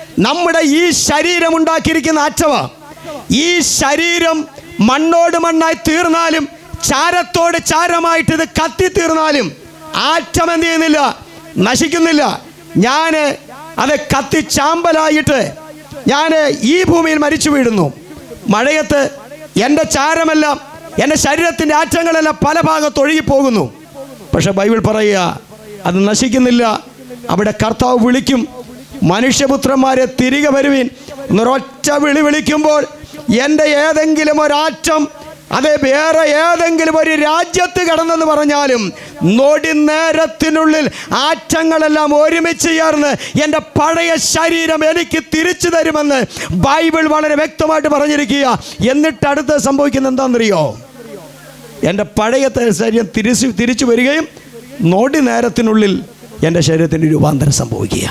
നമ്മുടെ ഈ ശരീരം ഉണ്ടാക്കിയിരിക്കുന്ന ആറ്റമാണ്. ഈ ശരീരം മണ്ണോട് മണ്ണായി തീർന്നാലും ചാരത്തോട് ചാരമായിട്ട് ഇത് കത്തിത്തീർന്നാലും ആറ്റം എന്ത് ചെയ്യുന്നില്ല? നശിക്കുന്നില്ല. ഞാൻ അത് കത്തിച്ചാമ്പലായിട്ട് ഞാൻ ഈ ഭൂമിയിൽ മരിച്ചു വീഴുന്നു. മഴയത്ത് എൻ്റെ ചാരമെല്ലാം, എൻ്റെ ശരീരത്തിൻ്റെ ആറ്റങ്ങളെല്ലാം പല ഭാഗത്ത് ഒഴുകിപ്പോകുന്നു. പക്ഷെ ബൈബിൾ പറയുക അത് നശിക്കുന്നില്ല. അവിടെ കർത്താവ് വിളിക്കും, മനുഷ്യപുത്രന്മാരെ തിരികെ വരുവിൻ എന്നൊരൊറ്റ വിളിക്കുമ്പോൾ എൻ്റെ ഏതെങ്കിലും ഒരാറ്റം അത് വേറെ ഏതെങ്കിലും ഒരു രാജ്യത്ത് കടന്നെന്ന് പറഞ്ഞാലും നൊടി നേരത്തിനുള്ളിൽ ആറ്റങ്ങളെല്ലാം ഒരുമിച്ച് ചേർന്ന് എൻ്റെ പഴയ ശരീരം എനിക്ക് തിരിച്ചു തരുമെന്ന് ബൈബിൾ വളരെ വ്യക്തമായിട്ട് പറഞ്ഞിരിക്കുക. എന്നിട്ട് അടുത്ത് സംഭവിക്കുന്നത് എന്താണെന്നറിയോ? എൻ്റെ പഴയ ശരീരം തിരിച്ചു വരികയും നൊടി നേരത്തിനുള്ളിൽ എൻ്റെ ശരീരത്തിന് രൂപാന്തരം സംഭവിക്കുക.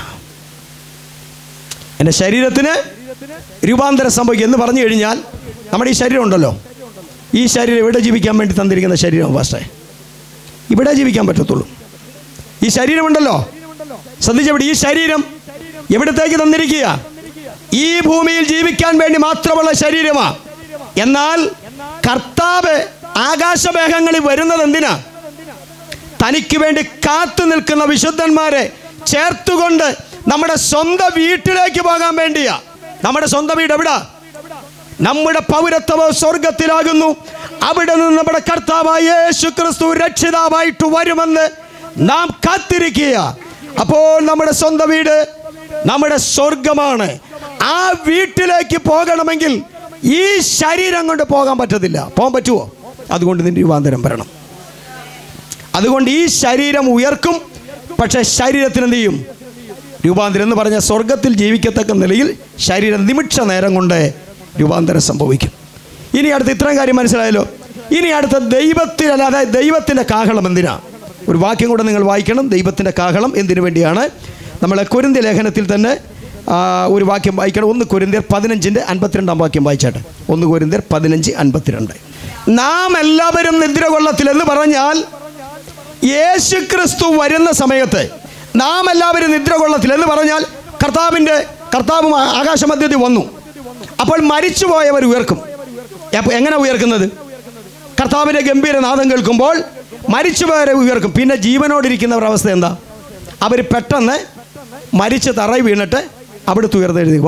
എൻ്റെ ശരീരത്തിന് രൂപാന്തരം സംഭവിക്കുക എന്ന് പറഞ്ഞു കഴിഞ്ഞാൽ നമ്മുടെ ഈ ശരീരം ഉണ്ടല്ലോ, ഈ ശരീരം ഇവിടെ ജീവിക്കാൻ വേണ്ടി തന്നിരിക്കുന്ന ശരീരം പക്ഷേ ഇവിടെ ജീവിക്കാൻ പറ്റത്തുള്ളൂ. ഈ ശരീരമുണ്ടല്ലോ, ശ്രദ്ധിച്ചവിടെ, ഈ ശരീരം എവിടത്തേക്ക് തന്നിരിക്കുക? ഈ ഭൂമിയിൽ ജീവിക്കാൻ വേണ്ടി മാത്രമുള്ള ശരീരമാണ്. എന്നാൽ കർത്താവ് ആകാശമേഘങ്ങളിൽ വരുന്നത് എന്തിനാ? തനിക്ക് വേണ്ടി കാത്തു നിൽക്കുന്ന വിശുദ്ധന്മാരെ ചേർത്തുകൊണ്ട് നമ്മുടെ സ്വന്തം വീട്ടിലേക്ക് പോകാൻ വേണ്ടിയാ. നമ്മുടെ സ്വന്തം വീട് എവിടാ? നമ്മുടെ പൗരത്വം സ്വർഗത്തിലാകുന്നു. അവിടെ നിന്ന് നമ്മുടെ കർത്താവായ യേശുക്രിസ്തു രക്ഷിതാവായിട്ട് വരുമെന്ന് നാം കാത്തിരിക്കുക. അപ്പോൾ നമ്മുടെ സ്വന്തം വീട് നമ്മുടെ സ്വർഗമാണ്. ആ വീട്ടിലേക്ക് പോകണമെങ്കിൽ ഈ ശരീരം കൊണ്ട് പോകാൻ പറ്റത്തില്ല. പോകാൻ പറ്റുമോ? അതുകൊണ്ട് നിന്റെ രൂപാന്തരം വരണം. അതുകൊണ്ട് ഈ ശരീരം ഉയർക്കും, പക്ഷെ ശരീരത്തിന് എന്ത് ചെയ്യും? രൂപാന്തരം എന്ന് പറഞ്ഞാൽ സ്വർഗത്തിൽ ജീവിക്കത്തക്ക നിലയിൽ ശരീരം നിമിഷ നേരം കൊണ്ട് രൂപാന്തരം സംഭവിക്കും. ഇനി അടുത്ത ഇത്രയും കാര്യം മനസ്സിലായല്ലോ. ഇനി അടുത്ത ദൈവത്തിൽ, അതായത് ദൈവത്തിൻ്റെ കാഹളം എന്തിനാ? ഒരു വാക്യം കൂടെ നിങ്ങൾ വായിക്കണം. ദൈവത്തിൻ്റെ കാഹളം എന്തിനു വേണ്ടിയാണ്? നമ്മളെ കൊരിന്ത്യ ലേഖനത്തിൽ തന്നെ ഒരു വാക്യം വായിക്കണം. 1 കൊരിന്ത്യർ 15:52 വാക്യം വായിച്ചാട്ടെ. 1 കൊരിന്ത്യർ 15:52. നാം എല്ലാവരും നിദ്ര കൊള്ളത്തില്ലെന്ന് പറഞ്ഞാൽ യേശുക്രിസ്തു വരുന്ന സമയത്ത് നാം എല്ലാവരും നിദ്ര കൊള്ളത്തില്ലെന്ന് പറഞ്ഞാൽ കർത്താവ് ആകാശമധ്യത്തിൽ വന്നു. അപ്പോൾ മരിച്ചുപോയവർ ഉയർക്കും. എങ്ങനെ ഉയർക്കുന്നത്? കർത്താവിൻ്റെ ഗംഭീരനാദം കേൾക്കുമ്പോൾ മരിച്ചുപോയവരെ ഉയർക്കും. പിന്നെ ജീവനോടിരിക്കുന്നവരുടെ അവസ്ഥ എന്താ? അവർ പെട്ടെന്ന് മരിച്ച് തറയിൽ വീണിട്ട് അവിടുത്തെ ഉയർത്തെഴുന്നേൽക്കും.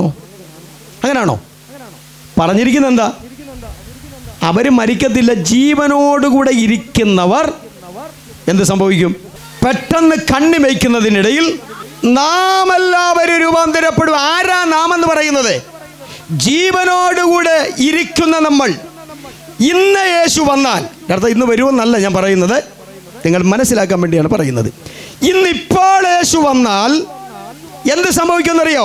അങ്ങനെയാണോ പറഞ്ഞിരിക്കുന്നത്? എന്താ? അവർ മരിക്കത്തില്ല. ജീവനോടുകൂടെ ഇരിക്കുന്നവർ എന്ത് സംഭവിക്കും? പെട്ടെന്ന് കണ്ണി വയ്ക്കുന്നതിനിടയിൽ നാം എല്ലാവരും രൂപാന്തരപ്പെടും. ആരാ നാം എന്ന് പറയുന്നത്? ജീവനോടുകൂടെ ഇരിക്കുന്ന നമ്മൾ. ഇന്ന് യേശു വന്നാൽ, അർത്ഥം ഇന്ന് വരുമെന്നല്ല ഞാൻ പറയുന്നത്, നിങ്ങൾ മനസ്സിലാക്കാൻ വേണ്ടിയാണ് പറയുന്നത്. ഇന്നിപ്പോൾ യേശു വന്നാൽ എന്ത് സംഭവിക്കുമെന്നറിയോ?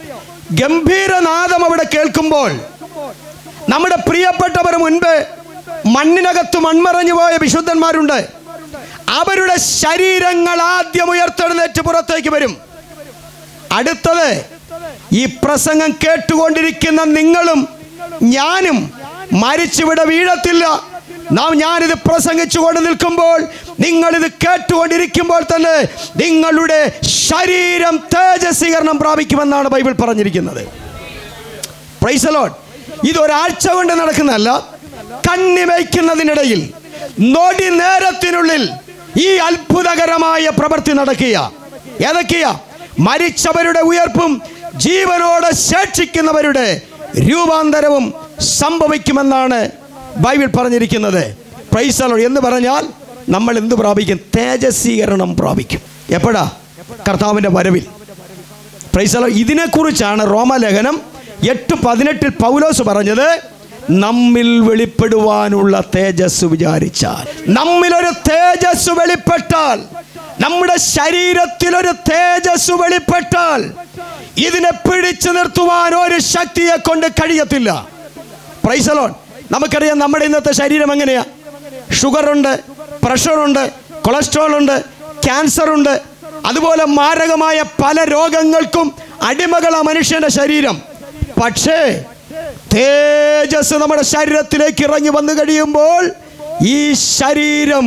ഗംഭീരനാദം അവിടെ കേൾക്കുമ്പോൾ നമ്മുടെ പ്രിയപ്പെട്ടവർ മുൻപ് മണ്ണിനകത്ത് മൺമറഞ്ഞു പോയ വിശുദ്ധന്മാരുണ്ട്. അവരുടെ ശരീരങ്ങൾ ആദ്യം ഉയർത്തെഴുന്നേറ്റ് പുറത്തേക്ക് വരും. അടുത്തത് ഈ പ്രസംഗം കേട്ടുകൊണ്ടിരിക്കുന്ന നിങ്ങളും ഞാനും മരിച്ചിവിടെ വീഴത്തില്ല. ഞാനിത് പ്രസംഗിച്ചുകൊണ്ട് നിൽക്കുമ്പോൾ, നിങ്ങളിത് കേട്ടുകൊണ്ടിരിക്കുമ്പോൾ തന്നെ നിങ്ങളുടെ ശരീരം തേജസ്വീകരണം പ്രാപിക്കുമെന്നാണ് ബൈബിൾ പറഞ്ഞിരിക്കുന്നത്. Praise the Lord. ഇതൊരാഴ്ച കൊണ്ട് നടക്കുന്നതല്ല. കണ്ണി വയ്ക്കുന്നതിനിടയിൽ നൊടി നേരത്തിനുള്ളിൽ ഈ അത്ഭുതകരമായ പ്രവൃത്തി നടക്കുക. ഏതൊക്കെയാ? മരിച്ചവരുടെ ഉയർപ്പും ജീവനോടെ ശേഷിക്കുന്നവരുടെ രൂപാന്തരവും സംഭവിക്കുമെന്നാണ് ബൈബിൾ പറഞ്ഞിരിക്കുന്നത്. Praise the Lord. എന്ന് പറഞ്ഞാൽ നമ്മൾ എന്ത് പ്രാപിക്കും? തേജസ്വീകരണം പ്രാപിക്കും. എപ്പോഴാ? കർത്താവിൻ്റെ വരവിൽ. Praise the Lord. ഇതിനെക്കുറിച്ചാണ് റോമാലേഖനം 8:18 പൗലോസ് പറഞ്ഞത്, നമ്മിൽ വെളിപ്പെടുവാനുള്ള തേജസ് വിചാരിച്ചാൽ. നമ്മിലൊരു തേജസ് വെളിപ്പെട്ടാൽ, നമ്മുടെ ശരീരത്തിലൊരു തേജസ് വെളിപ്പെട്ടാൽ ഇതിനെ പിടിച്ചു നിർത്തുവാൻ ഒരു ശക്തിയെ കൊണ്ട് കഴിയത്തില്ല. Praise the Lord. നമുക്കറിയാം നമ്മുടെ ഇന്നത്തെ ശരീരം എങ്ങനെയാ? ഷുഗറുണ്ട്, പ്രഷറുണ്ട്, കൊളസ്ട്രോൾ ഉണ്ട്, ക്യാൻസർ ഉണ്ട്, അതുപോലെ മാരകമായ പല രോഗങ്ങൾക്കും അടിമകളാണ് മനുഷ്യന്റെ ശരീരം. പക്ഷേ തേജസ് നമ്മുടെ ശരീരത്തിലേക്ക് ഇറങ്ങി വന്നു കഴിയുമ്പോൾ ഈ ശരീരം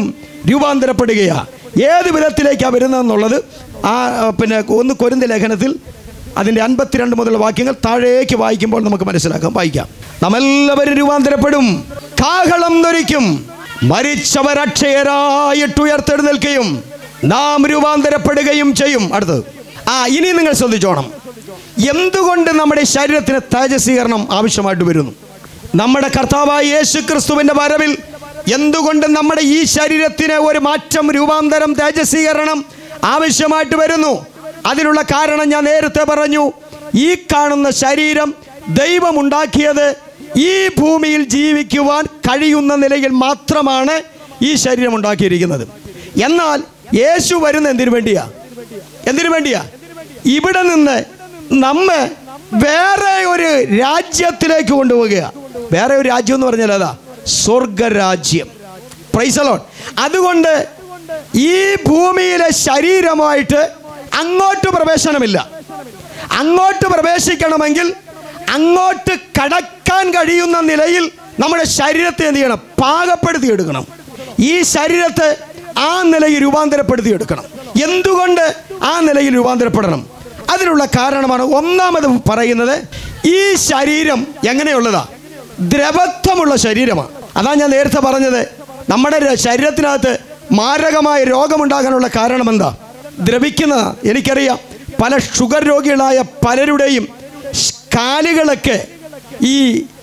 രൂപാന്തരപ്പെടുകയാണ്. ഏത് വിധത്തിലേക്കാണ് വരുന്നതെന്നുള്ളത് 1 കൊരിന്ത്യ ലേഖനത്തിൽ അതിൻ്റെ 52 മുതലുള്ള വാക്യങ്ങൾ താഴേക്ക് വായിക്കുമ്പോൾ നമുക്ക് മനസ്സിലാക്കാം. വായിക്കാം. നാം എല്ലാവരും രൂപാന്തരപ്പെടും, കാഹളം ധരിക്കും, മരിച്ചവർ അക്ഷയരായിട്ട് ഉയർത്തെഴുന്നേൽക്കുകയും നാം രൂപാന്തരപ്പെടുകയും ചെയ്യും. അടുത്തത് ഇനി നിങ്ങൾ ശ്രദ്ധിച്ചോണം. എന്തുകൊണ്ട് നമ്മുടെ ശരീരത്തിന് തേജസ്വീകരണം ആവശ്യമായിട്ട് വരുന്നു? നമ്മുടെ കർത്താവായ യേശു ക്രിസ്തുവിൻ്റെ വരവിൽ എന്തുകൊണ്ട് നമ്മുടെ ഈ ശരീരത്തിന് ഒരു മാറ്റം, രൂപാന്തരം, തേജസ്വീകരണം ആവശ്യമായിട്ട് വരുന്നു? അതിനുള്ള കാരണം ഞാൻ നേരത്തെ പറഞ്ഞു. ഈ കാണുന്ന ശരീരം ദൈവമുണ്ടാക്കിയത് ഈ ഭൂമിയിൽ ജീവിക്കുവാൻ കഴിയുന്ന നിലയിൽ മാത്രമാണ് ഈ ശരീരം ഉണ്ടാക്കിയിരിക്കുന്നത്. എന്നാൽ യേശു വരുന്ന എന്തിനു വേണ്ടിയാ? ഇവിടെ നിന്ന് നമ്മെ വേറെ ഒരു രാജ്യത്തിലേക്ക് കൊണ്ടുപോവുക. വേറെ ഒരു രാജ്യം എന്ന് പറഞ്ഞാൽ അതാ സ്വർഗരാജ്യം. Praise the Lord. അതുകൊണ്ട് ഈ ഭൂമിയിലെ ശരീരമായിട്ട് അങ്ങോട്ട് പ്രവേശനമില്ല. അങ്ങോട്ട് പ്രവേശിക്കണമെങ്കിൽ അങ്ങോട്ട് കടക്കാൻ കഴിയുന്ന നിലയിൽ നമ്മുടെ ശരീരത്തെ എന്ത് ചെയ്യണം? പാകപ്പെടുത്തിയെടുക്കണം. ഈ ശരീരത്തെ ആ നിലയിൽ രൂപാന്തരപ്പെടുത്തിയെടുക്കണം. എന്തുകൊണ്ട് ആ നിലയിൽ രൂപാന്തരപ്പെടണം? അതിനുള്ള കാരണമാണ് ഒന്നാമത് പറയുന്നത്. ഈ ശരീരം എങ്ങനെയുള്ളതാ? ദ്രവത്വമുള്ള ശരീരമാണ്. അതാ ഞാൻ നേരത്തെ പറഞ്ഞത്. നമ്മുടെ ശരീരത്തിനകത്ത് മാരകമായ രോഗമുണ്ടാകാനുള്ള കാരണം എന്താ? ദ്രവിക്കുന്നതാ. എനിക്കറിയാം, പല ഷുഗർ രോഗികളായ പലരുടെയും കാലുകളൊക്കെ ഈ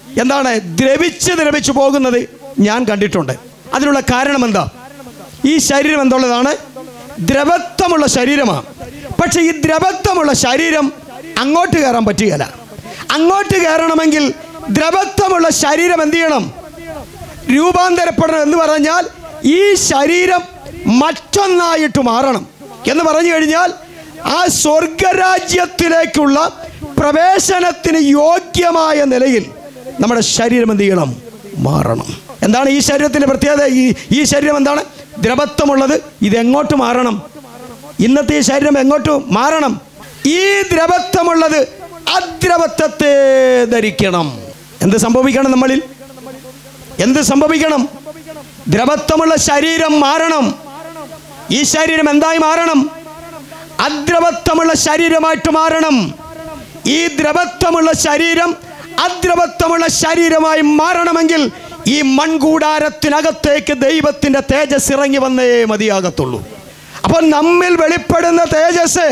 ദ്രവിച്ച് പോകുന്നത് ഞാൻ കണ്ടിട്ടുണ്ട്. അതിനുള്ള കാരണം എന്താ? ഈ ശരീരം എന്തുള്ളതാണ്? ദ്രവത്വമുള്ള ശരീരമാണ്. പക്ഷെ ഈ ദ്രവത്വമുള്ള ശരീരം അങ്ങോട്ട് കയറാൻ പറ്റുകയില്ല. അങ്ങോട്ട് കയറണമെങ്കിൽ ദ്രവത്വമുള്ള ശരീരം എന്ത് ചെയ്യണം? രൂപാന്തരപ്പെടണം. എന്ന് പറഞ്ഞാൽ ഈ ശരീരം മറ്റൊന്നായിട്ട് മാറണം. എന്ന് പറഞ്ഞു കഴിഞ്ഞാൽ ആ സ്വർഗരാജ്യത്തിലേക്കുള്ള പ്രവേശനത്തിന് യോഗ്യമായ നിലയിൽ നമ്മുടെ ശരീരം എന്ത് ചെയ്യണം? മാറണം. എന്താണ് ഈ ശരീരത്തിൻ്റെ പ്രത്യേകത? ഈ ശരീരം എന്താണ്? ദ്രവത്വമുള്ളത്. ഇതെങ്ങോട്ട് മാറണം? ഇന്നത്തെ ഈ ശരീരം എങ്ങോട്ട് മാറണം? ഈ ദ്രവത്വമുള്ളത് അദ്രവത്വത്തെ ധരിക്കണം. എന്ത് സംഭവിക്കണം? നമ്മളിൽ എന്ത് സംഭവിക്കണം? ദ്രവത്വമുള്ള ശരീരം മാറണം. ഈ ശരീരം എന്തായി മാറണം? അദ്രവത്വമുള്ള ശരീരമായിട്ട് മാറണം. ഈ ദ്രവത്വമുള്ള ശരീരം അദ്രവത്വമുള്ള ശരീരമായി മാറണമെങ്കിൽ ഈ മൺകൂടാരത്തിനകത്തേക്ക് ദൈവത്തിൻ്റെ തേജസ് ഇറങ്ങി വന്നേ മതിയാകത്തുള്ളൂ. അപ്പോൾ നമ്മിൽ വെളിപ്പെടുന്ന തേജസ്,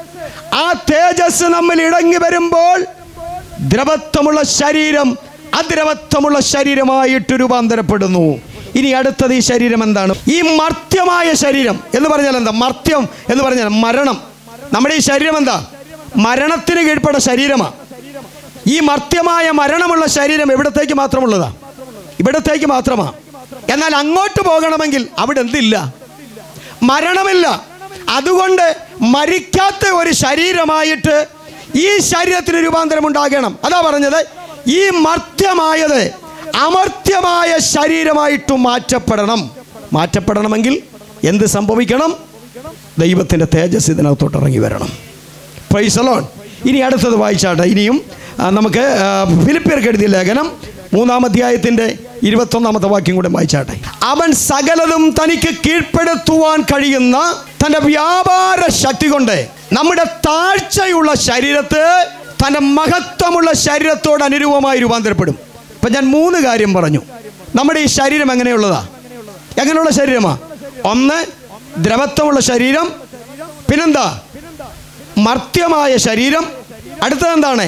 ആ തേജസ് നമ്മിൽ ഇടങ്ങി വരുമ്പോൾ ദ്രവത്വമുള്ള ശരീരം അദ്രവത്വമുള്ള ശരീരമായിട്ട് രൂപാന്തരപ്പെടുന്നു. ഇനി അടുത്തത് ഈ ശരീരം എന്താണ്? ഈ മർത്യമായ ശരീരം എന്ന് പറഞ്ഞാൽ എന്താ? മർത്യം എന്ന് പറഞ്ഞാൽ മരണം. നമ്മുടെ ഈ ശരീരം എന്താ? മരണത്തിന് കീഴ്പ്പെട്ട ശരീരമാണ്. ഈ മർത്യമായ മരണമുള്ള ശരീരം എവിടത്തേക്ക് മാത്രമുള്ളതാ? ഇവിടത്തേക്ക് മാത്രമാണ്. എന്നാൽ അങ്ങോട്ട് പോകണമെങ്കിൽ അവിടെ എന്തില്ല? മരണമില്ല. അതുകൊണ്ട് മരിക്കാത്ത ഒരു ശരീരമായിട്ട് ഈ ശരീരത്തിന് രൂപാന്തരം ഉണ്ടാകണം. അതാ പറഞ്ഞത്, ഈ മർത്യമായത് അമർത്യമായ ശരീരമായിട്ട് മാറ്റപ്പെടണമെങ്കിൽ എന്ത് സംഭവിക്കണം? ദൈവത്തിൻ്റെ തേജസ് ഇതിനകത്തോട്ട് ഇറങ്ങി വരണം. Praise the Lord. ഇനി അടുത്തത് വായിച്ചാട്ടെ. ഇനിയും നമുക്ക് ഫിലിപ്പിയർക്ക് എഴുതിയ ലേഖനം 3-ാം അധ്യായത്തിൻ്റെ 21-ാമത്തെ വാക്യം കൂടെ വായിച്ചാട്ടെ. അവൻ സകലതും തനിക്ക് കീഴ്പ്പെടുത്തുവാൻ കഴിയുന്ന തൻ്റെ വ്യാപാര ശക്തി കൊണ്ട് നമ്മുടെ താഴ്ചയുള്ള ശരീരത്തെ തൻ്റെ മഹത്വമുള്ള ശരീരത്തോട് അനുരൂപമായി രൂപാന്തരപ്പെടും. ഇപ്പം ഞാൻ 3 കാര്യം പറഞ്ഞു. നമ്മുടെ ഈ ശരീരം എങ്ങനെയുള്ള ശരീരമാണ്? ഒന്ന് ദ്രവത്വമുള്ള ശരീരം, പിന്നെന്താ? മർത്യമായ ശരീരം, അടുത്തതെന്താണ്?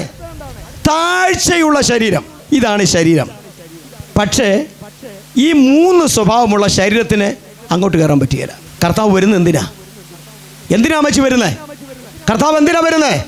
താഴ്ചയുള്ള ശരീരം. ഇതാണ് ശരീരം. പക്ഷേ ഈ 3 സ്വഭാവമുള്ള ശരീരത്തിന് അങ്ങോട്ട് കയറാൻ പറ്റുകയില്ല. കർത്താവ് വരുന്നത് എന്തിനാ അമ്മച്ചി വരുന്നത്? കർത്താവ് എന്തിനാ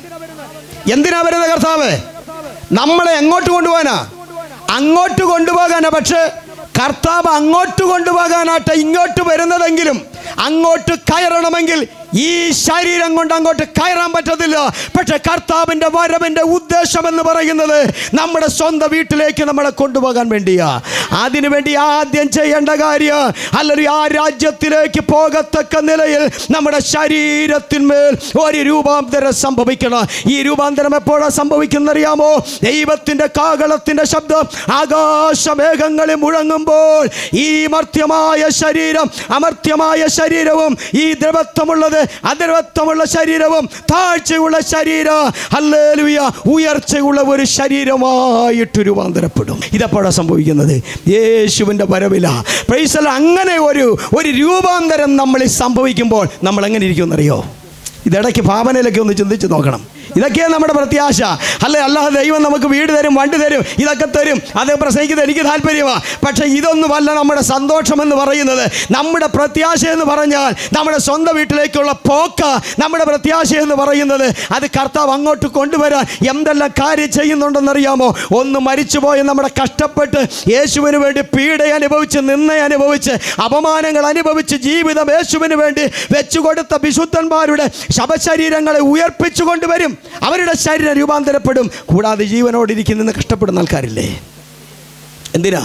വരുന്നത്? കർത്താവ് നമ്മളെ എങ്ങോട്ട് കൊണ്ടുപോകാനാ? അങ്ങോട്ട് കൊണ്ടുപോകാനാ. പക്ഷേ കർത്താവ് അങ്ങോട്ട് കൊണ്ടുപോകാനായിട്ട് ഇങ്ങോട്ട് വരുന്നതെങ്കിലും അങ്ങോട്ട് കയറണമെങ്കിൽ ഈ ശരീരം കൊണ്ട് അങ്ങോട്ട് കയറാൻ പറ്റത്തില്ല. പക്ഷെ കർത്താവിൻ്റെ വരവിൻ്റെ ഉദ്ദേശം എന്ന് പറയുന്നത് നമ്മുടെ സ്വന്തം വീട്ടിലേക്ക് നമ്മളെ കൊണ്ടുപോകാൻ വേണ്ടിയാ. അതിനുവേണ്ടി ആദ്യം ചെയ്യേണ്ട കാര്യം, അല്ലെങ്കിൽ ആ രാജ്യത്തിലേക്ക് പോകത്തക്ക നിലയിൽ നമ്മുടെ ശരീരത്തിന്മേൽ ഒരു രൂപാന്തരം സംഭവിക്കണം. ഈ രൂപാന്തരം എപ്പോഴാണ് സംഭവിക്കുന്നറിയാമോ? ദൈവത്തിൻ്റെ കാഹളത്തിൻ്റെ ശബ്ദം ആകാശമേഘങ്ങളിൽ മുഴങ്ങുമ്പോൾ ഈ മർത്യമായ ശരീരം അമർത്യമായ ശരീരവും ഈ ദ്രവത്വമുള്ളത് അദ്രവത്വമുള്ള ശരീരവും താഴ്ചയുള്ള ശരീരം ഹല്ലേലൂയ ഉയർച്ചയുള്ള ഒരു ശരീരമായിട്ട് രൂപാന്തരപ്പെടും. ഇതെപ്പോഴാണ് സംഭവിക്കുന്നത്? യേശുവിൻ്റെ വരവില. Price the Lord. അങ്ങനെ ഒരു രൂപാന്തരം നമ്മളിൽ സംഭവിക്കുമ്പോൾ നമ്മൾ എങ്ങനെ ഇരിക്കുമെന്നറിയോ? ഇതിടയ്ക്ക് ഭാവനയിലൊക്കെ ഒന്ന് ചിന്തിച്ച് നോക്കണം. ഇതൊക്കെയാണ് നമ്മുടെ പ്രത്യാശ. അല്ലാതെ ദൈവം നമുക്ക് വീട് തരും, വണ്ടി തരും, ഇതൊക്കെ തരും, അത് പ്രസംഗിക്കുന്നത് എനിക്ക് താല്പര്യമാണ്. പക്ഷേ ഇതൊന്നുമല്ല നമ്മുടെ സന്തോഷമെന്ന് പറയുന്നത്. നമ്മുടെ പ്രത്യാശ എന്ന് പറഞ്ഞാൽ നമ്മുടെ സ്വന്തം വീട്ടിലേക്കുള്ള പോക്ക. നമ്മുടെ പ്രത്യാശ എന്ന് പറയുന്നത് അത് കർത്താവ് അങ്ങോട്ട് കൊണ്ടുവരാൻ എന്തെല്ലാം കാര്യം ചെയ്യുന്നുണ്ടെന്നറിയാമോ? ഒന്ന് മരിച്ചുപോയ നമ്മുടെ കഷ്ടപ്പെട്ട് യേശുവിന് വേണ്ടി പീഡ അനുഭവിച്ച്, നിന്ന അനുഭവിച്ച്, അപമാനങ്ങൾ അനുഭവിച്ച് ജീവിതം യേശുവിന് വേണ്ടി വെച്ചുകൊടുത്ത വിശുദ്ധന്മാരുടെ ശവശരീരങ്ങളെ ഉയർപ്പിച്ചു കൊണ്ടുവരും. അവരുടെ ശരീരം രൂപാന്തരപ്പെടും. കൂടാതെ ജീവനോടിരിക്കുന്ന കഷ്ടപ്പെടുന്ന ആൾക്കാരില്ലേ? എന്തിനാ?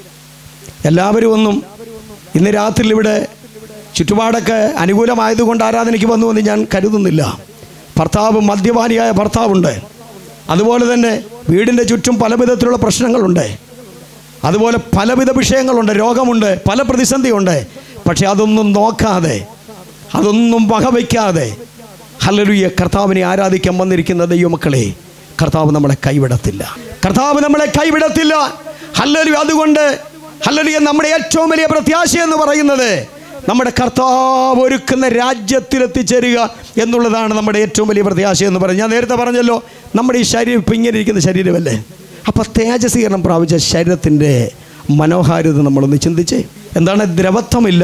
എല്ലാവരും ഒന്നും ഇന്ന് രാത്രി ഇവിടെ ചുറ്റുപാടൊക്കെ അനുകൂലമായതുകൊണ്ട് ആരാധനയ്ക്ക് വന്നു എന്ന് ഞാൻ കരുതുന്നില്ല. ഭർത്താവ് മദ്യപാനിയായ ഭർത്താവുണ്ട്. അതുപോലെ തന്നെ വീടിൻ്റെ ചുറ്റും പല വിധത്തിലുള്ള പ്രശ്നങ്ങളുണ്ട്. അതുപോലെ പലവിധ വിഷയങ്ങളുണ്ട്, രോഗമുണ്ട്, പല പ്രതിസന്ധിയുണ്ട്. പക്ഷെ അതൊന്നും നോക്കാതെ, അതൊന്നും വകവയ്ക്കാതെ ഹല്ലേലൂയ കർത്താവിനെ ആരാധിക്കാൻ വന്നിരിക്കുന്ന ദൈവമക്കളെ, കർത്താവ് നമ്മളെ കൈവിടത്തില്ല. കർത്താവ് നമ്മളെ കൈവിടത്തില്ല. ഹല്ലേലൂയ. അതുകൊണ്ട് ഹല്ലേലൂയ നമ്മുടെ ഏറ്റവും വലിയ പ്രത്യാശ എന്ന് പറയുന്നത് നമ്മുടെ കർത്താവ് ഒരുക്കുന്ന രാജ്യത്തിലെത്തിച്ചേരുക എന്നുള്ളതാണ് നമ്മുടെ ഏറ്റവും വലിയ പ്രത്യാശ എന്ന് പറയുന്നത്. ഞാൻ നേരത്തെ പറഞ്ഞല്ലോ, നമ്മുടെ ഈ ശരീരം ഇപ്പം ഇങ്ങനെ ഇരിക്കുന്ന ശരീരമല്ലേ? അപ്പോൾ തേജസ്വീകരണം പ്രാപിച്ച ശരീരത്തിൻ്റെ മനോഹാരിത നമ്മളൊന്ന് ചിന്തിച്ചേ. എന്താണ്? ദ്രവത്വമില്ല,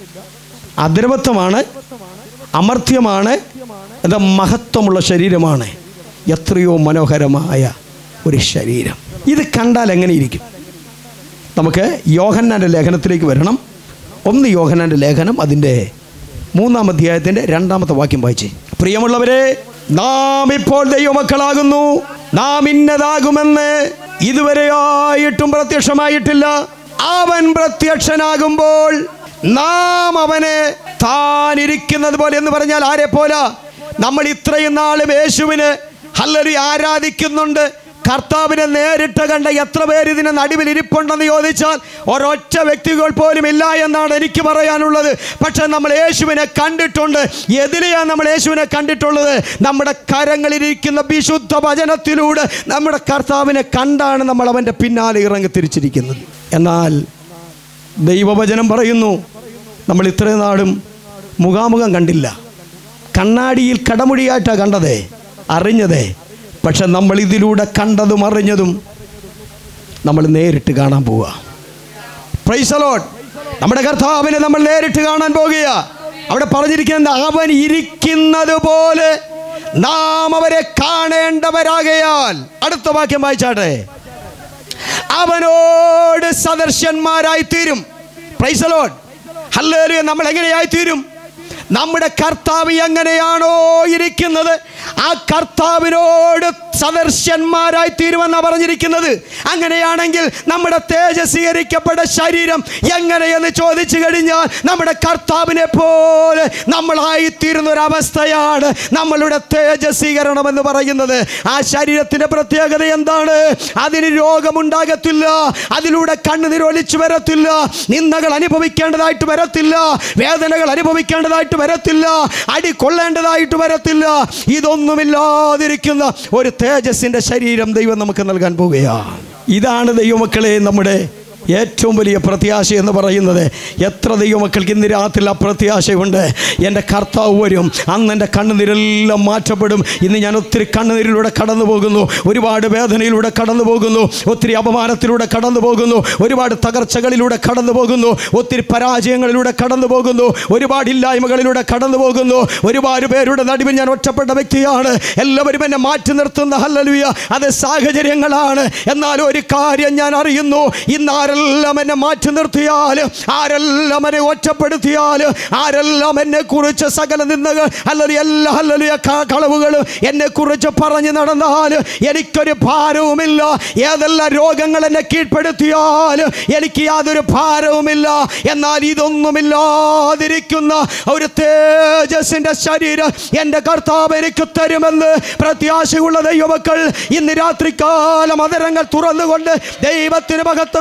അദ്രവത്വമാണ്, അമർത്യമാണ്, എന്താ മഹത്വമുള്ള ശരീരമാണ്. എത്രയോ മനോഹരമായ ഒരു ശരീരം. ഇത് കണ്ടാൽ എങ്ങനെ ഇരിക്കും? നമുക്ക് യോഹന്നാൻ്റെ ലേഖനത്തിലേക്ക് വരണം. 1 യോഹന്നാൻ്റെ ലേഖനം അതിൻ്റെ 3-ാം അധ്യായത്തിൻ്റെ 2-ാമത്തെ വാക്യം വായിച്ചേ. പ്രിയമുള്ളവരെ, നാം ഇപ്പോൾ ദൈവമക്കളാകുന്നു, നാം ഇന്നതാകുമെന്ന് ഇതുവരെയായിട്ടും പ്രത്യക്ഷമായിട്ടില്ല. അവൻ പ്രത്യക്ഷനാകുമ്പോൾ നാം അവനെ താനിരിക്കുന്നത് പോലെ. എന്ന് പറഞ്ഞാൽ ആരെ പോലെ? നമ്മൾ ഇത്രയും നാളും യേശുവിന് ഹല്ലേലൂയ ആരാധിക്കുന്നുണ്ട്. കർത്താവിനെ നേരിട്ട് കണ്ട എത്ര പേര് ഇതിന് നടുവിൽ ഇരിപ്പുണ്ടെന്ന് ചോദിച്ചാൽ ഒരൊറ്റ വ്യക്തികൾ പോലും ഇല്ല എന്നാണ് എനിക്ക് പറയാനുള്ളത്. പക്ഷെ നമ്മൾ യേശുവിനെ കണ്ടിട്ടുണ്ട്. എതിലെയാണ് നമ്മൾ യേശുവിനെ കണ്ടിട്ടുള്ളത്? നമ്മുടെ കരങ്ങളിലിരിക്കുന്ന വിശുദ്ധ വചനത്തിലൂടെ നമ്മുടെ കർത്താവിനെ കണ്ടാണ് നമ്മൾ അവൻ്റെ പിന്നാലെ ഇറങ്ങി തിരിച്ചിരിക്കുന്നത്. എന്നാൽ ദൈവവചനം പറയുന്നു, നമ്മൾ ഇത്രയും നാളും മുഖാമുഖം കണ്ടില്ല, കണ്ണാടിയിൽ കടമുടിയായിട്ടാണ് കണ്ടത്, അറിഞ്ഞത്. പക്ഷെ നമ്മൾ ഇതിലൂടെ കണ്ടതും അറിഞ്ഞതും നമ്മൾ നേരിട്ട് കാണാൻ പോവുക. Praise the Lord. നമ്മുടെ കർത്താവിനെ നമ്മൾ നേരിട്ട് കാണാൻ പോകുക. അവിടെ പറഞ്ഞിരിക്കുന്നത് അവൻ ഇരിക്കുന്നത് പോലെ നാം അവരെ കാണേണ്ടവരാകയാൽ. അടുത്ത വാക്യം വായിച്ചാട്ടെ. അവനോട് സദൃശന്മാരായി തീരും. Praise the Lord. ഹല്ലേലൂയ. നമ്മൾ എങ്ങനെയായി തീരും? നമ്മുടെ കർത്താവ് എങ്ങനെയാണോ ഇരിക്കുന്നത് ആ കർത്താവിനോട് സദൃശന്മാരായി തീരുമെന്നാണ് പറഞ്ഞിരിക്കുന്നത്. അങ്ങനെയാണെങ്കിൽ നമ്മുടെ തേജസ്വീകരിക്കപ്പെട്ട ശരീരം എങ്ങനെയെന്ന് ചോദിച്ചു കഴിഞ്ഞാൽ നമ്മുടെ കർത്താവിനെ പോലെ നമ്മളായിത്തീരുന്ന ഒരവസ്ഥയാണ് നമ്മളുടെ തേജസ്വീകരണം എന്ന് പറയുന്നത്. ആ ശരീരത്തിൻ്റെ പ്രത്യേകത എന്താണ്? അതിന് രോഗമുണ്ടാകത്തില്ല, അതിലൂടെ കണ്ണുനീരൊലിച്ചു വരത്തില്ല, നിന്ദകൾ അനുഭവിക്കേണ്ടതായിട്ട് വരത്തില്ല, വേദനകൾ അനുഭവിക്കേണ്ടതായിട്ട് വരത്തില്ല, അടി കൊള്ളേണ്ടതായിട്ട് വരത്തില്ല. ഇതൊന്നുമില്ലാതിരിക്കുന്ന ഒരു തേജസ്സിന്റെ ശരീരം ദൈവം നമുക്ക് നൽകാൻ പോവുകയാണ്. ഇതാണ് ദൈവമക്കളെ നമ്മുടെ ഏറ്റവും വലിയ പ്രത്യാശ എന്ന് പറയുന്നത്. എത്ര ദൈവമക്കൾക്ക് ഇന്ന് രാത്രി ആ പ്രത്യാശയുണ്ട്. എൻ്റെ കർത്താവ് വരും, അന്ന് എൻ്റെ കണ്ണുനീരെല്ലാം മാറ്റപ്പെടും. ഇന്ന് ഞാൻ ഒത്തിരി കണ്ണുനീരിലൂടെ കടന്നു പോകുന്നു, ഒരുപാട് വേദനയിലൂടെ കടന്നു പോകുന്നു, ഒത്തിരി അപമാനത്തിലൂടെ കടന്നു പോകുന്നു, ഒരുപാട് തകർച്ചകളിലൂടെ കടന്നു പോകുന്നു, ഒത്തിരി പരാജയങ്ങളിലൂടെ കടന്നു പോകുന്നു, ഒരുപാട് ഇല്ലായ്മകളിലൂടെ കടന്നു പോകുന്നു. ഒരുപാട് പേരുടെ നടുവിൽ ഞാൻ ഒറ്റപ്പെട്ട വ്യക്തിയാണ്. എല്ലാവരും എന്നെ മാറ്റി നിർത്തുന്ന ഹല്ലേലൂയ അത് സാഹചര്യങ്ങളാണ്. എന്നാൽ ഒരു കാര്യം ഞാൻ അറിയുന്നു, ഇന്ന് ആരെല്ലാം എന്നെ മാറ്റി നിർത്തിയാലും, ആരെല്ലാം എന്നെ ഒറ്റപ്പെടുത്തിയാലും, ആരെല്ലാം എന്നെ കുറിച്ച് സകല നിന്ദകൾ ഹല്ലേലൂയ എല്ലാ ഹല്ലേലൂയ കളവുകളും എന്നെ കുറിച്ച് പറഞ്ഞു നടന്നാലും എനിക്കൊരു ഭാരവുമില്ല. ഏതെല്ലാം രോഗങ്ങൾ എന്നെ കീഴ്പ്പെടുത്തിയാലും എനിക്ക് യാതൊരു ഭാരവുമില്ല. എന്നാൽ ഇതൊന്നുമില്ലാതിരിക്കുന്ന ഒരു തേജസ്സിന്റെ ശരീരം എൻ്റെ കർത്താവ് എനിക്ക് തരുമെന്ന് പ്രത്യാശയുള്ള ദൈവമക്കൾ ഇന്ന് രാത്രികാലം അതരങ്ങൾ തുറന്നുകൊണ്ട് ദൈവത്തിന് മഹത്വം കൊടുത്താൽ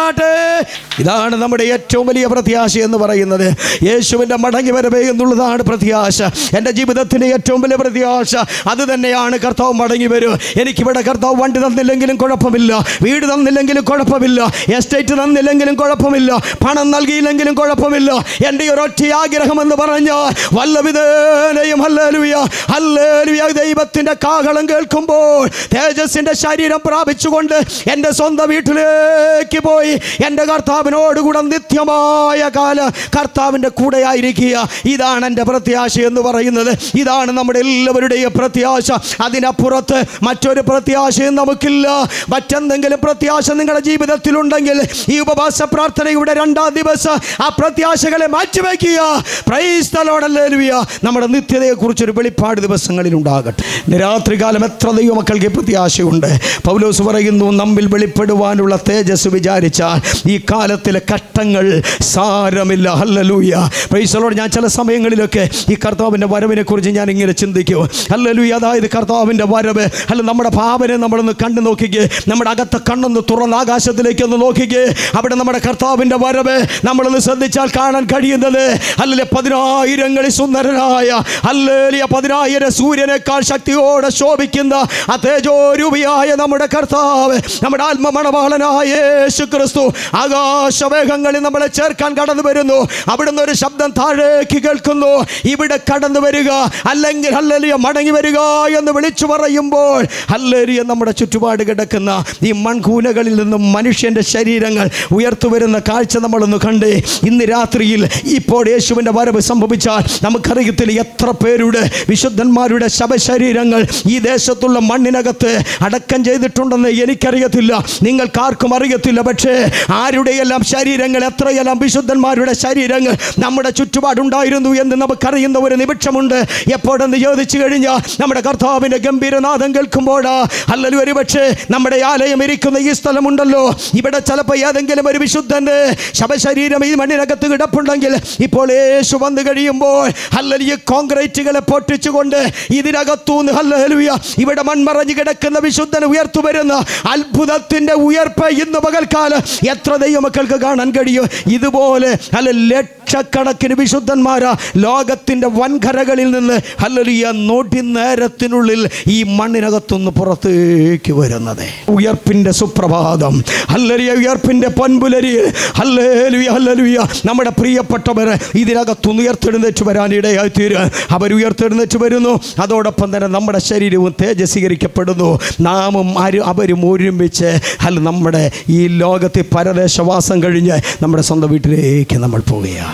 ഉണ്ടാകട്ടെ. ഇതാണ് നമ്മുടെ ഏറ്റവും വലിയ പ്രത്യാശ എന്ന് പറയുന്നത്. യേശുവിൻ്റെ മടങ്ങി വരവേ എന്നുള്ളതാണ് പ്രത്യാശ. എൻ്റെ ജീവിതത്തിൻ്റെ ഏറ്റവും വലിയ പ്രത്യാശ അത് തന്നെയാണ്. കർത്താവ് മടങ്ങി വരും. എനിക്കിവിടെ കർത്താവ് വണ്ടി തന്നില്ലെങ്കിലും കുഴപ്പമില്ല, വീട് തന്നില്ലെങ്കിലും കുഴപ്പമില്ല, എസ്റ്റേറ്റ് തന്നില്ലെങ്കിലും കുഴപ്പമില്ല, പണം നൽകിയില്ലെങ്കിലും കുഴപ്പമില്ല. എൻ്റെ ഒരൊറ്റ ആഗ്രഹം എന്ന് പറഞ്ഞാൽ വല്ലവിധേനയും ഹല്ലേലൂയ ഹല്ലേലൂയ ദൈവത്തിൻ്റെ കാഹളം കേൾക്കുമ്പോൾ തേജസ്സിൻ്റെ ശരീരം പ്രാപിച്ചുകൊണ്ട് എൻ്റെ സ്വന്തം വീട്ടിലേക്ക് പോയി എൻ്റെ കർത്താവിനോടുകൂടെ നിത്യമായ കാലം കർത്താവിൻ്റെ കൂടെ ആയിരിക്കുക. ഇതാണ് എൻ്റെ പ്രത്യാശ എന്ന് പറയുന്നത്. ഇതാണ് നമ്മുടെ എല്ലാവരുടെയും പ്രത്യാശ. അതിനപ്പുറത്ത് മറ്റൊരു പ്രത്യാശയും നമുക്കില്ല. മറ്റെന്തെങ്കിലും പ്രത്യാശ നിങ്ങളുടെ ജീവിതത്തിലുണ്ടെങ്കിൽ ഈ ഉപവാസ പ്രാർത്ഥനയുടെ 2ാം ദിവസം ആ പ്രത്യാശകളെ മാറ്റിവെക്കുക. പ്രൈസ് ദി ലോർഡ് ഹല്ലേലൂയ. നമ്മുടെ നിത്യതയെക്കുറിച്ചൊരു വെളിപ്പാട് ദിവസങ്ങളിൽ ഉണ്ടാകട്ടെ. രാത്രികാലം എത്ര ദൈവമക്കൾക്ക് പ്രത്യാശയുണ്ട്. പൗലോസ് പറയുന്നു, നമ്മിൽ വെളിപ്പെടുവാനുള്ള തേജസ് വിചാരിച്ചാൽ ഈ കാലത്തിലെ കഷ്ടങ്ങൾ സാരമില്ല. ഹല്ലേലൂയ. Praise the Lord. ഞാൻ ചില സമയങ്ങളിലൊക്കെ ഈ കർത്താവിൻ്റെ വരവിനെ കുറിച്ച് ഞാൻ ഇങ്ങനെ ചിന്തിക്കും. ഹല്ലേലൂയ. അതായത് കർത്താവിൻ്റെ വരവ് അല്ല, നമ്മുടെ ഭാവനെ നമ്മളൊന്ന് കണ്ടു നോക്കിക്കേ. നമ്മുടെ അകത്തെ കണ്ണൊന്ന് തുറന്ന് ആകാശത്തിലേക്ക് ഒന്ന് നോക്കിക്കേ. അവിടെ നമ്മുടെ കർത്താവിൻ്റെ വരവ് നമ്മളൊന്ന് ശ്രദ്ധിച്ചാൽ കാണാൻ കഴിയുന്നത് അല്ലെ 10,000 സുന്ദരനായ ഹല്ലേലൂയ 10,000 സൂര്യനേക്കാൾ ശക്തിയോടെ ശോഭിക്കുന്ന ആ തേജോരൂപിയായ നമ്മുടെ കർത്താവ്, നമ്മുടെ ആത്മമണവാളനായ യേശു ക്രിസ്തു ആകാശവേഗങ്ങളിൽ നമ്മളെ ചേർക്കാൻ കടന്നു വരുന്നു. അവിടുന്ന് ഒരു ശബ്ദം താഴേക്ക് കേൾക്കുന്നു, ഇവിടെ കടന്നു വരിക, അല്ലെങ്കിൽ ഹല്ലേലൂയ മടങ്ങി വരിക എന്ന് വിളിച്ചു പറയുമ്പോൾ ഹല്ലേലൂയ നമ്മുടെ ചുറ്റുപാട് കിടക്കുന്ന ഈ മൺകൂനകളിൽ നിന്നും മനുഷ്യൻ്റെ ശരീരങ്ങൾ ഉയർത്തുവരുന്ന കാഴ്ച നമ്മളൊന്ന് കണ്ടേ. ഇന്ന് രാത്രിയിൽ ഇപ്പോൾ യേശുവിൻ്റെ വരവ് സംഭവിച്ചാൽ നമുക്കറിയത്തില്ല എത്ര പേരുടെ വിശുദ്ധന്മാരുടെ ശവശരീരങ്ങൾ ഈ ദേശത്തുള്ള മണ്ണിനകത്ത് അടക്കം ചെയ്തിട്ടുണ്ടെന്ന് എനിക്കറിയത്തില്ല, നിങ്ങൾക്കാർക്കും അറിയത്തില്ല. പക്ഷേ ആരുടെയെല്ലാം ശരീരങ്ങൾ, എത്രയെല്ലാം വിശുദ്ധന്മാരുടെ ശരീരങ്ങൾ നമ്മുടെ ചുറ്റുപാടുണ്ടായിരുന്നു എന്ന് നമുക്കറിയുന്ന ഒരു നിമിഷമുണ്ട്. എപ്പോഴെന്ന് ചോദിച്ചു കഴിഞ്ഞാൽ നമ്മുടെ കർത്താവിൻ്റെ ഗംഭീരനാഥം കേൾക്കുമ്പോഴാ. അല്ലെങ്കിൽ ഒരു പക്ഷേ നമ്മുടെ ആലയം ഇരിക്കുന്ന ഈ സ്ഥലമുണ്ടല്ലോ, ഇവിടെ ചിലപ്പോൾ ഏതെങ്കിലും ഒരു വിശുദ്ധൻ്റെ ശവശരീരം ഈ മണ്ണിനകത്ത് കിടപ്പുണ്ടെങ്കിൽ ഇപ്പോൾ യേശു വന്നു കഴിയുമ്പോൾ ഹല്ലേലൂയ കോൺക്രീറ്റുകളെ പൊട്ടിച്ചുകൊണ്ട് ഇതിനകത്തൂന്ന് ഹല്ലേലൂയ ഇവിടെ മൺമറഞ്ഞു കിടക്കുന്ന വിശുദ്ധനെ ഉയർത്തു വരുന്ന അത്ഭുതത്തിൻ്റെ ഉയർപ്പ് ഇന്ന് പകൽക്കാലം എത്ര ദൈവമക്കൾക്ക് കാണാൻ കഴിയും. ഇതുപോലെ ലക്ഷക്കണക്കിന് വിശുദ്ധന്മാരാ ലോകത്തിൻ്റെ വൻകരകളിൽ നിന്ന് ഹല്ലേലൂയ നോട്ടി നേരത്തിനുള്ളിൽ ഈ മണ്ണിനകത്തുനിന്ന് പുറത്തേക്ക് വരുന്നത്. ഉയർപ്പിൻ്റെ സുപ്രഭാതം ഹല്ലേലൂയ, ഉയർപ്പിൻ്റെ പൊൻപുലരിയിൽ ഹല്ലേലൂയ ഹല്ലേലൂയ നമ്മുടെ പ്രിയപ്പെട്ടവർ ഇതിനകത്തുനിന്ന് ഉയർത്തെഴുന്നേറ്റ് വരാനിടയായി തീരുക. അവർ ഉയർത്തെഴുന്നേറ്റ് വരുന്നു. അതോടൊപ്പം തന്നെ നമ്മുടെ ശരീരവും തേജസ്വീകരിക്കപ്പെടുന്നു. നാമും അവരും ഒരുമിച്ച് നമ്മുടെ ഈ ലോകത്തെ പരദേശവാസം കഴിഞ്ഞ് നമ്മുടെ സ്വന്തം വീട്ടിലേക്ക് നമ്മൾ പോവുകയാണ്.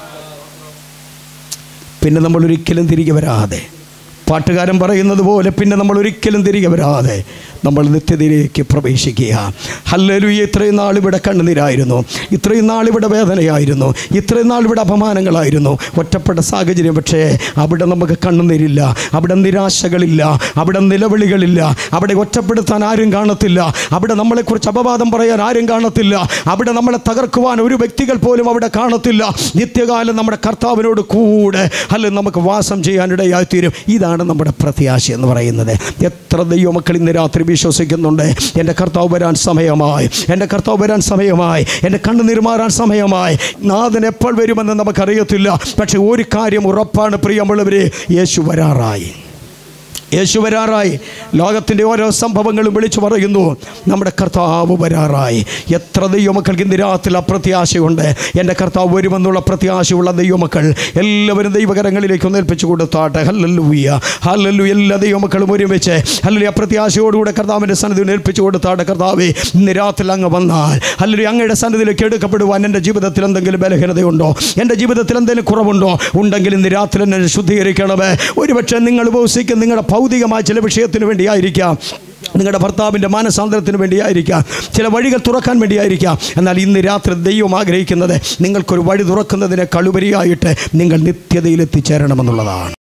പിന്നെ നമ്മൾ ഒരിക്കലും തിരികെ വരാതെ, പാട്ടുകാരൻ പറയുന്നത് പോലെ, പിന്നെ നമ്മൾ ഒരിക്കലും തിരികെ വരാതെ നമ്മൾ നിത്യതയിലേക്ക് പ്രവേശിക്കുക. ഹല്ലേലൂയ. ഇത്രയും നാൾ ഇവിടെ കണ്ണുനീരായിരുന്നു, ഇത്രയും നാൾ ഇവിടെ വേദനയായിരുന്നു, ഇത്രയും നാൾ ഇവിടെ അപമാനങ്ങളായിരുന്നു, ഒറ്റപ്പെട്ട സാഹചര്യം. പക്ഷേ അവിടെ നമുക്ക് കണ്ണുനീരില്ല, അവിടെ നിരാശകളില്ല, അവിടെ നിലവിളികളില്ല, അവിടെ ഒറ്റപ്പെടുത്താൻ ആരും കാണത്തില്ല, അവിടെ നമ്മളെക്കുറിച്ച് അപവാദം പറയാൻ ആരും കാണത്തില്ല, അവിടെ നമ്മളെ തകർക്കുവാൻ ഒരു വ്യക്തികൾ പോലും അവിടെ കാണത്തില്ല. നിത്യകാലം നമ്മുടെ കർത്താവിനോട് കൂടെ നമുക്ക് വാസം ചെയ്യാനിടയായിത്തീരും. ഇതാണ് നമ്മുടെ പ്രത്യാശ എന്ന് പറയുന്നത്. എത്ര ദൈവമക്കൾ ഇന്ന് രാത്രി വിശ്വസിക്കുന്നുണ്ട്, എൻ്റെ കർത്താവ് വരാൻ സമയമായി, എൻ്റെ കർത്താവ് വരാൻ സമയമായി, എൻ്റെ കണ്ണുനീർ മാറാൻ സമയമായി. നാഥൻ എപ്പോൾ വരുമെന്ന് നമുക്കറിയത്തില്ല. പക്ഷെ ഒരു കാര്യം ഉറപ്പാണ് പ്രിയമുള്ളവരെ, യേശു വരാറായി, യേശു വരാറായി. ലോകത്തിൻ്റെ ഓരോ സംഭവങ്ങളും വിളിച്ചു പറയുന്നു, നമ്മുടെ കർത്താവ് വരാറായി. എത്ര ദൈവമക്കൾക്ക് ഇന്ന് രാത്രി അപ്രത്യാശയുണ്ട്. എൻ്റെ കർത്താവ് വരുമെന്നുള്ള പ്രത്യാശയുള്ള ദൈവമക്കൾ എല്ലാവരും ദൈവകരങ്ങളിലേക്ക് ഒന്ന് ഏൽപ്പിച്ചു കൊടുത്താട്ടെ. Hallelujah hallelujah. എല്ലാ ദൈവമക്കളും ഒരുമിച്ച് ഹല്ലേലൂയ പ്രത്യാശയോടുകൂടെ കർത്താവിൻ്റെ സന്നിധിയിൽ ഏൽപ്പിച്ചു കൊടുത്താട്ടെ. കർത്താവേ, ഇന്ന് രാത്രി അങ്ങ് വന്നാൽ ഹല്ലേലൂയ അങ്ങയുടെ സന്നിധിയിലേക്ക് എടുക്കപ്പെടുവാൻ എൻ്റെ ജീവിതത്തിൽ എന്തെങ്കിലും ബലഹീനതയുണ്ടോ, എൻ്റെ ജീവിതത്തിൽ എന്തെങ്കിലും കുറവുണ്ടോ ഉണ്ടെങ്കിൽ ഇന്ന് രാത്രി എന്നെ ശുദ്ധീകരിക്കണമേ. ഒരുപക്ഷെ നിങ്ങൾ ഉപവസിക്കും നിങ്ങളുടെ ഭൗതികമായ ചില വിഷയത്തിന് വേണ്ടിയായിരിക്കാം, നിങ്ങളുടെ ഭർത്താവിൻ്റെ മാനസാന്തരത്തിന് വേണ്ടിയായിരിക്കാം, ചില വഴികൾ തുറക്കാൻ വേണ്ടിയായിരിക്കാം. എന്നാൽ ഇന്ന് രാത്രി ദൈവം ആഗ്രഹിക്കുന്നത് നിങ്ങൾക്കൊരു വഴി തുറക്കുന്നതിനേക്കാൾ ഉപരിയായിട്ട് നിങ്ങൾ നിത്യതയിൽ എത്തിച്ചേരണമെന്നുള്ളതാണ്.